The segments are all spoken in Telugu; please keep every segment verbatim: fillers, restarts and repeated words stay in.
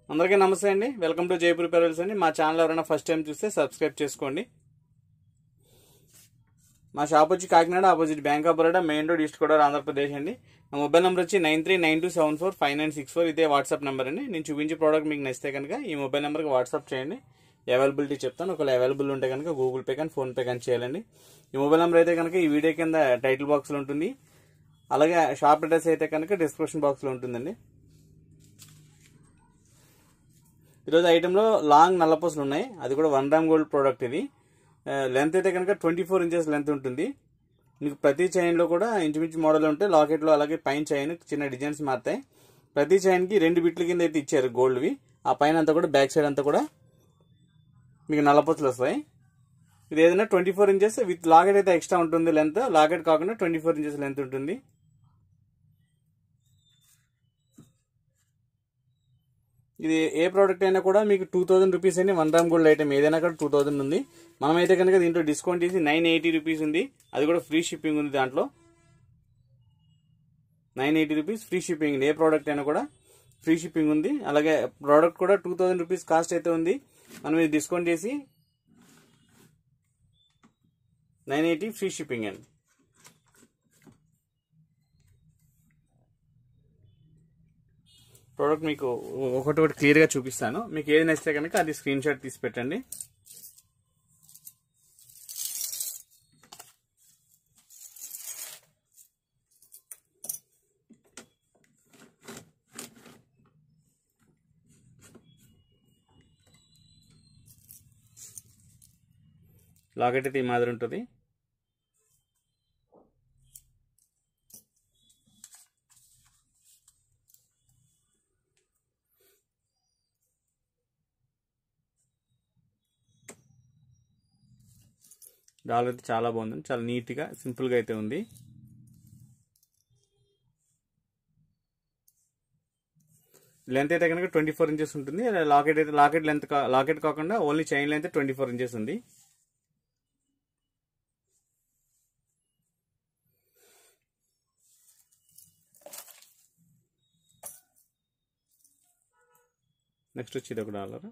అందరికీ నమస్తే అండి. వెల్కమ్ టు జైపూర్ పెరల్స్ అండి. మా ఛానల్ ఎవరైనా ఫస్ట్ టైం చూస్తే సబ్స్క్రైబ్ చేసుకోండి. మా షాప్ వచ్చి Kakinada opposite bank of Baroda, main road, east Godavari, Andhra Pradesh అండి. నా మొబైల్ నెంబర్ వచ్చి nine three nine two seven four five nine six four ఇదే వాట్సాప్ నెంబర్ అండి. నేను చూపించే ప్రోడక్ట్ మీకు నచ్చితే కనుక ఈ మొబైల్ నెంబర్కి వాట్సాప్ చేయండి. అవైలబిలిటీ చెప్తాను. ఒకవేళ అవైలబుల్ ఉంటే కనుక గూగుల్ పే కానీ ఫోన్పే కానీ చేయాలండి. ఈ మొబైల్ నెంబర్ అయితే కనుక ఈ వీడియో కింద టైటిల్ బాక్స్లో ఉంటుంది. అలాగే షాప్ అడ్రస్ అయితే కనుక డిస్క్రిప్షన్ బాక్స్లో ఉంటుందండి. ఈరోజు ఐటెంలో లాంగ్ నల్లపూసలు ఉన్నాయి. అది కూడా వన్ గ్రామ్ గోల్డ్ ప్రోడక్ట్. ఇది లెంత్ అయితే కనుక ట్వంటీ ఫోర్ ఇంచెస్ లెంత్ ఉంటుంది. మీకు ప్రతి చైన్లో కూడా ఇంచుమించు మోడల్ ఉంటాయి. లాకెట్లో అలాగే పైన చైన్ చిన్న డిజైన్స్ మారుతాయి. ప్రతి చైన్కి రెండు బిట్ల కింద అయితే ఇచ్చారు గోల్డ్వి. ఆ పైన అంతా కూడా బ్యాక్ సైడ్ అంతా కూడా మీకు నల్లపూసలు వస్తాయి. ఇది ఏదైనా twenty four inches with locket అయితే ఎక్స్ట్రా ఉంటుంది. లెంత్ లాకెట్ కాకుండా ట్వంటీ ఫోర్ ఇంచెస్ లెంత్ ఉంటుంది. ఇది ఏ ప్రోడక్ట్ అయినా కూడా మీకు టూ థౌసండ్ రూపీస్ అండి. వన్ గ్రామ్ గోల్డ్ ఐటమ్ ఏదైనా కూడా టూ థౌసండ్ ఉంది. మనమైతే కనుక దీంట్లో డిస్కౌంట్ చేసి నైన్ ఎయిటీ రూపీస్ ఉంది. అది కూడా ఫ్రీ షిప్పింగ్ ఉంది. దాంట్లో nine eighty rupees free shipping. ఏ ప్రోడక్ట్ అయినా కూడా ఫ్రీ షిప్పింగ్ ఉంది. అలాగే ప్రోడక్ట్ కూడా టూ థౌసండ్ రూపీస్ కాస్ట్ అయితే ఉంది. మనం ఇది డిస్కౌంట్ చేసి నైన్ ఎయిటీ ఫ్రీ షిప్పింగ్ అండి. ప్రోడక్ట్ మీకు ఒకటి ఒకటి క్లియర్గా చూపిస్తాను. మీకు ఏది నచ్చితే కనుక అది స్క్రీన్ షాట్ తీసి పెట్టండి. లాకెట్ అయితే ఈ మాదిరి ఉంటుంది. డాలర్ అయితే చాలా బాగుంది. చాలా నీట్గా సింపుల్గా అయితే ఉంది. లెంత్ అయితే కనుక ట్వంటీ ఫోర్ ఇంచెస్ ఉంటుంది. లాకెట్ అయితే లాకెట్ లెంత్ లాకెట్ కాకుండా only chain length twenty four inches ఉంది. నెక్స్ట్ వచ్చి ఇది ఒక డాలర్.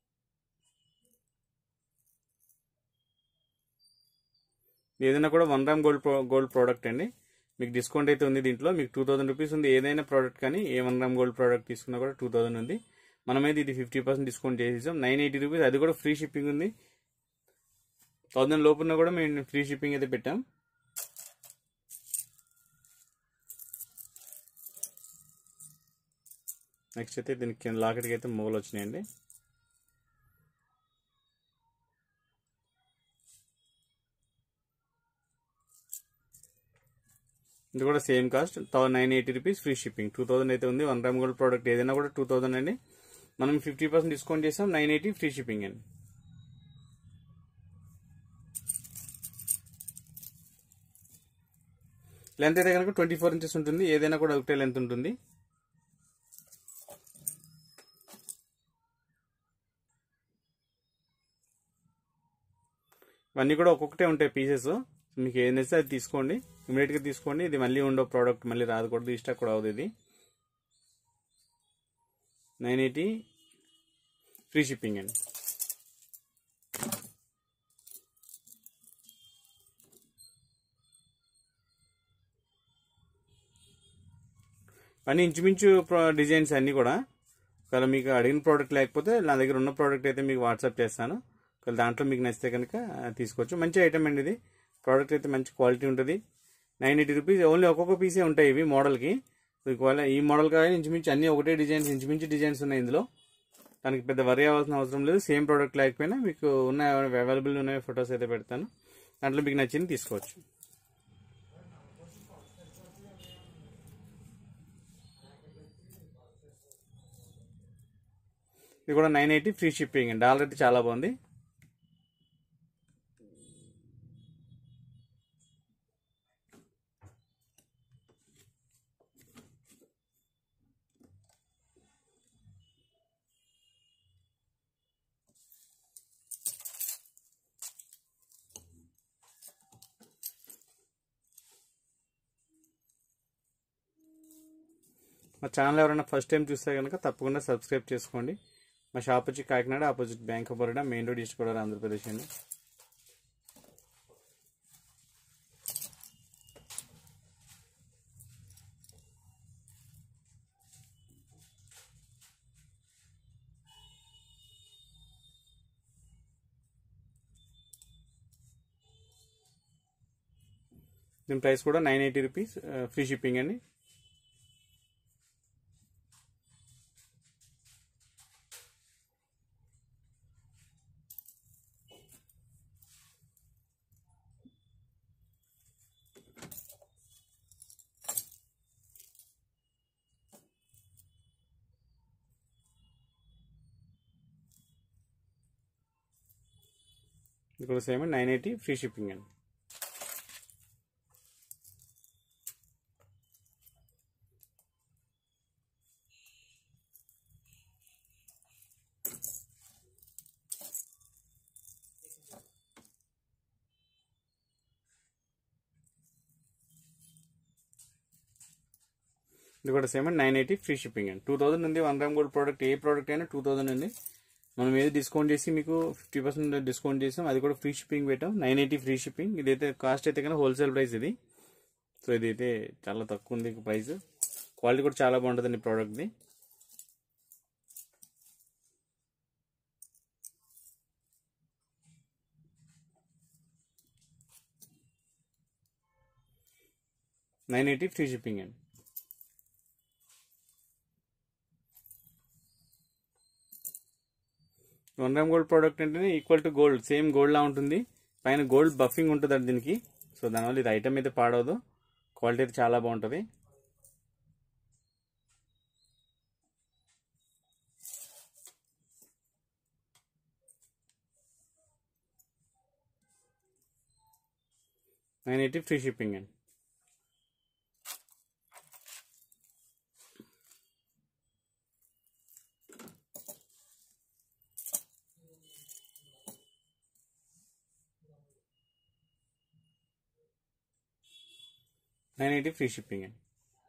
ఏదైనా కూడా one gram gold gold product అండి. మీకు డిస్కౌంట్ అయితే ఉంది. దీంట్లో మీకు టూ థౌసండ్ రూపీస్ ఉంది. ఏదైనా ప్రోడక్ట్ కానీ ఏ వన్ గ్రామ్ గోల్డ్ ప్రోడక్ట్ తీసుకున్నా కూడా టూ థౌసండ్ ఉంది. మనమైతే ఇది ఫిఫ్టీ పర్సెంట్ డిస్కౌంట్ చేసేసాం. Nine eighty rupees. అది కూడా ఫ్రీ షిప్పింగ్ ఉంది. థౌసండ్ లోపున కూడా మేము ఫ్రీ షిప్పింగ్ అయితే పెట్టాం. నెక్స్ట్ అయితే దీనికి లాకెట్కి అయితే మొగలు వచ్చినాయండి. ఇది కూడా same cost nine eighty rupees free shipping. Two thousand అయితే ఉంది. వన్ గ్రామ్ గోల్డ్ ప్రోడక్ట్ ఏదైనా కూడా టూ థౌసండ్ అండి. మనం ఫిఫ్టీ పర్సెంట్ డిస్కౌంట్ చేసాం. నైన్ ఎయిటీ ఫ్రీ షిప్పింగ్ అండి. లెంత్ అయితే కనుక ట్వంటీ ఫోర్ ఇంచెస్ ఉంటుంది. ఏదైనా కూడా ఒకటే లెంత్ ఉంటుంది. ఇవన్నీ కూడా ఒక్కొక్కటే ఉంటాయి పీసెస్. మీకు ఏది నచ్చితే అది తీసుకోండి. ఇమీడియట్గా తీసుకోండి. ఇది మళ్ళీ ఉండవు ప్రోడక్ట్, మళ్ళీ రాదకూడదు. ఇష్టం కూడా అవుతుంది. ఇది నైన్ ఎయిటీ ఫ్రీ షిప్పింగ్ అండి. అన్నీ ఇంచుమించు డిజైన్స్ అన్నీ కూడా. ఒకవేళ మీకు అడిగిన ప్రోడక్ట్ లేకపోతే నా దగ్గర ఉన్న ప్రోడక్ట్ అయితే మీకు వాట్సాప్ చేస్తాను. ఒకవేళ దాంట్లో మీకు నచ్చితే కనుక తీసుకోవచ్చు. మంచి ఐటమ్ అండి ఇది. ప్రోడక్ట్ అయితే మంచి క్వాలిటీ ఉంటుంది. నైన్ ఎయిటీ రూపీస్ ఓన్లీ ఒక్కొక్క పీసే ఉంటాయి ఇవి మోడల్కి. ఒకవేళ ఈ మోడల్ కానీ ఇంచుమించు అన్ని ఒకటే డిజైన్స్ ఇంచుమించు డిజైన్స్ ఉన్నాయి ఇందులో. దానికి పెద్ద వరి అవ్వాల్సిన అవసరం లేదు. సేమ్ ప్రోడక్ట్ లేకపోయినా మీకు ఉన్న అవైలబుల్ ఉన్న ఫొటోస్ అయితే పెడతాను. దాంట్లో మీకు నచ్చింది తీసుకోవచ్చు. ఇది కూడా nine eighty free shipping. Dollar అయితే చాలా బాగుంది. మా ఛానల్ ఎవరైనా ఫస్ట్ టైం చూస్తే కనుక తప్పకుండా సబ్స్క్రైబ్ చేసుకోండి. మా షాప్ వచ్చి Kakinada, opposite bank of Baroda, main road, east Godavari, Andhra Pradesh అండి. దీని ప్రైస్ కూడా nine eighty rupees, free shipping అండి. ఇది కూడా same nine eighty free shipping అండి. ఇది కూడా same nine eighty free shipping అండి. టూ థౌసండ్ ఉంది వన్ గ్రామ్ గోల్డ్ ప్రోడక్ట్, ఏ ప్రోడక్ట్ అయినా టూ థౌసండ్ ఉంది. మనం ఏది డిస్కౌంట్ చేసి మీకు ఫిఫ్టీ పర్సెంట్ డిస్కౌంట్ చేసాం, అది కూడా ఫ్రీ షిప్పింగ్ పెట్టాం. Nine eighty free shipping. ఇదైతే కాస్ట్ అయితే కన్నా హోల్సేల్ ప్రైస్ ఇది. సో ఇదైతే చాలా తక్కువ ఉంది ప్రైస్. క్వాలిటీ కూడా చాలా బాగుంటుందండి ప్రోడక్ట్ది. నైన్ ఎయిటీ ఫ్రీ షిప్పింగ్ అండి. వన్ గ్రామ్ గోల్డ్ ప్రోడక్ట్ అంటేనే equal to gold, same gold లా ఉంటుంది. పైన గోల్డ్ బఫింగ్ ఉంటుంది అండి దీనికి. సో దానివల్ల ఇది ఐటమ్ అయితే పాడవదు, క్వాలిటీ అయితే చాలా బాగుంటుంది. నైన్ ఎయిటీ ఫ్రీ షిప్పింగ్ అండి. నైన్ ఎయిటీ ఫ్రీ షిప్పింగ్ అండి.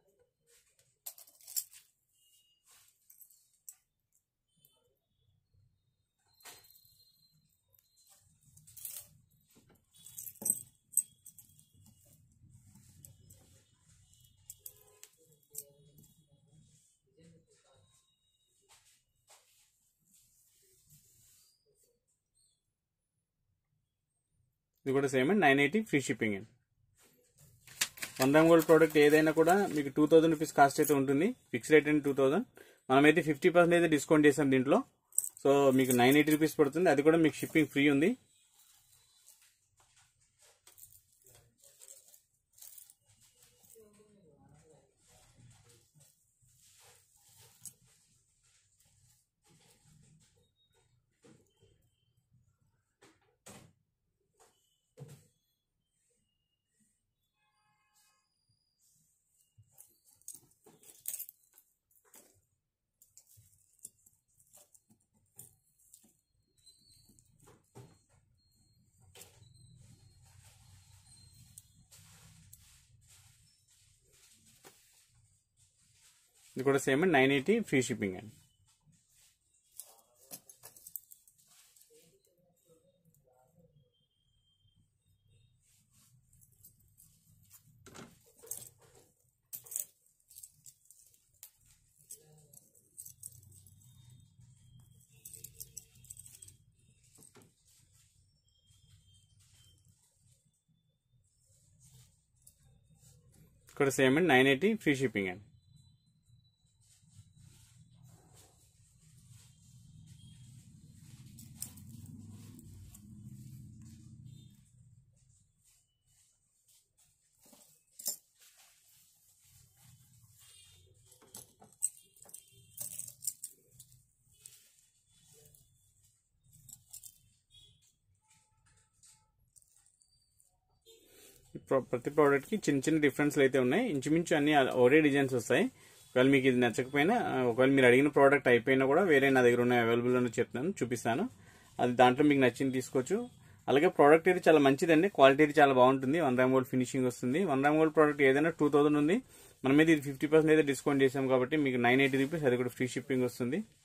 ఇది కూడా సేమ్ అండి, నైన్ ఎయిటీ ఫ్రీ షిప్పింగ్ అండి. వన్ గ్రామ్ గోల్డ్ ప్రోడక్ట్ ఏదైనా కూడా మీకు టూ థౌసండ్ రూపీస్ కాస్ట్ అయితే ఉంటుంది. ఫిక్స్ రేట్ అండి టూ థౌసండ్. మనమైతే ఫిఫ్టీ పర్సెంట్ అయితే డిస్కౌంట్ చేసాం దీంట్లో. సో మీకు నైన్ ఎయిటీ రూపీస్ పడుతుంది, అది కూడా మీకు షిప్పింగ్ ఫ్రీ ఉంది. ఇది కూడా same nine eighty free shipping అండి. ఇక్కడ సేమ్ అండి, నైన్ ఎయిటీ ఫ్రీ షిప్పింగ్ అండి. ప్రతి ప్రోడక్ట్కి చిన్న చిన్న డిఫరెన్స్లు అయితే ఉన్నాయి. ఇంచుమించు అన్ని ఒకే డిజైన్స్ వస్తాయి. ఒకవేళ మీకు ఇది నచ్చకపోయినా, ఒకవేళ మీరు అడిగిన ప్రోడక్ట్ అయిపోయినా కూడా వేరే నా దగ్గర ఉన్న అవైలబుల్ అని చెప్తాను, చూపిస్తాను. అది దాంట్లో మీకు నచ్చింది తీసుకోవచ్చు. అలాగే ప్రోడక్ట్ అయితే చాలా మంచిదండి, క్వాలిటీ అయితే చాలా బాగుంటుంది. వన్ గ్రామ్ గోల్డ్ ఫినిషింగ్ వస్తుంది. వన్ గ్రామ్ గోల్డ్ ప్రోడక్ట్ ఏదైనా టూ థౌసండ్ ఉంది. మనమైతే ఇది ఫిఫ్టీ పర్సెంట్ అయితే డిస్కౌంట్ చేసాం కాబట్టి మీకు నైన్ ఎయిటీ రూపీస్, అది కూడా ఫ్రీ షిప్పింగ్ వస్తుంది.